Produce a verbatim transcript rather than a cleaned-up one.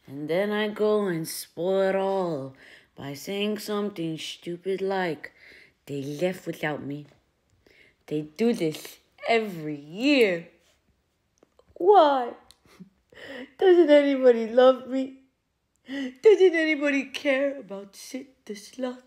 And then I go and spoil it all by saying something stupid like, they left without me. They do this every year. Why? Doesn't anybody love me? Doesn't anybody care about Sid the Sloth?